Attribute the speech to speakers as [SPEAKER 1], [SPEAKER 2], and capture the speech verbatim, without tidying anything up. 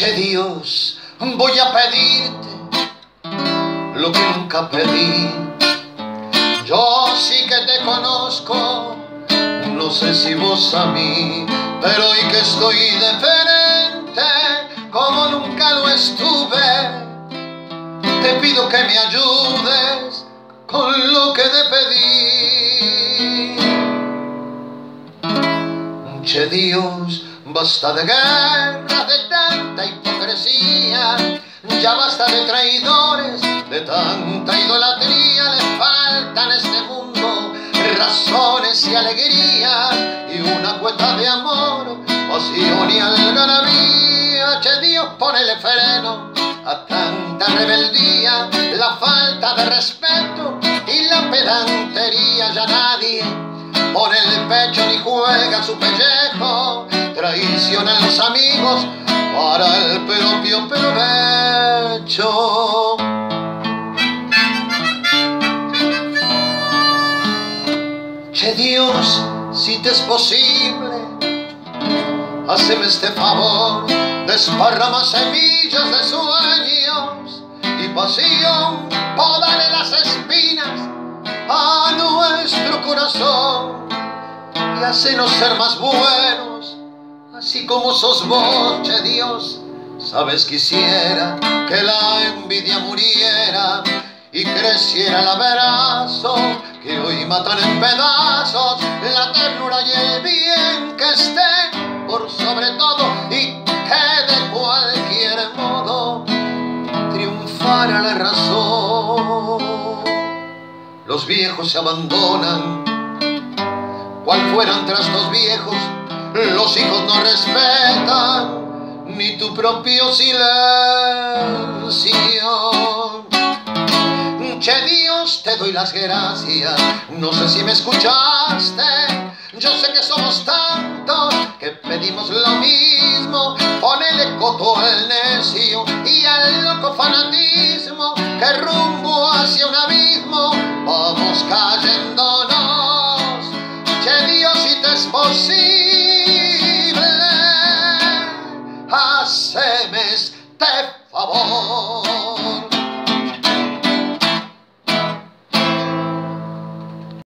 [SPEAKER 1] Che Dios, voy a pedirte lo que nunca pedí. Yo sí que te conozco, no sé si vos a mí, pero hoy que estoy diferente, como nunca lo estuve, te pido que me ayudes con lo que te pedí. Che Dios, basta de guerra, de tanta hipocresía, ya basta de traidores, de tanta idolatría. Le faltan a este mundo razones y alegría, y una cuota de amor, pasión y algarabía. Che Dios, ponele freno a tanta rebeldía, la falta de respeto y la pedantería. Ya nadie pone el pecho ni juega su pellejo, traicionan los amigos para el propio provecho. Che Dios, si te es posible, haceme este favor, desparrama semillas de sueños y pasión, podale las espinas a nuestro corazón y hacenos ser más buenos, así como sos vos. Che Dios, sabes, quisiera que la envidia muriera y creciera el abrazo que hoy matan en pedazos, la ternura y el bien que esté por sobre todo, y que de cualquier modo triunfara la razón. Los viejos se abandonan cual fueran trastos viejos, los hijos no respetan ni tu propio silencio. Che Dios, te doy las gracias, no sé si me escuchaste, yo sé que somos tantos que pedimos lo mismo. Ponele coto al necio y al loco fanatismo, que rumbo hacia un abismo vamos cayéndonos. Che Dios, si te es posible, haceme este favor.